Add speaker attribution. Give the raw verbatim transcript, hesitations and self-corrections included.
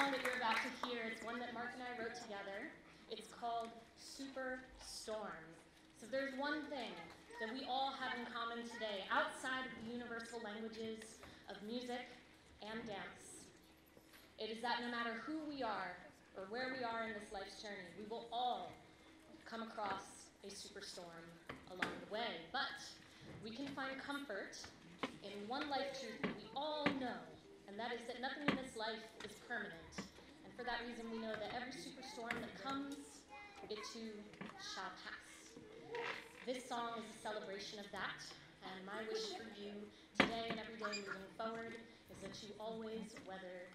Speaker 1: song that you're about to hear, it's one that Mark and I wrote together. It's called Superstorm. So there's one thing that we all have in common today, outside of the universal languages of music and dance. It is that no matter who we are or where we are in this life's journey, we will all come across a superstorm along the way. But we can find comfort in one life truth that we all know, and that is that nothing in this life is permanent. And for that reason, we know that every superstorm that comes, it too shall pass. This song is a celebration of that, and my wish for you today and every day moving forward is that you always weather